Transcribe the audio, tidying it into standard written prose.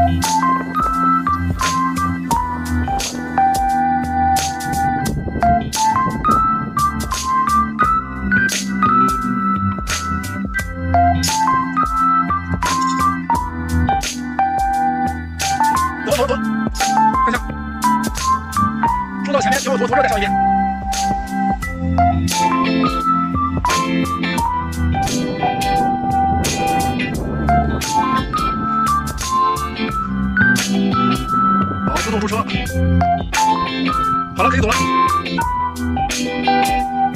走，快下，冲到前面，左边再上一遍。好，自动驻车。好了，可以走了。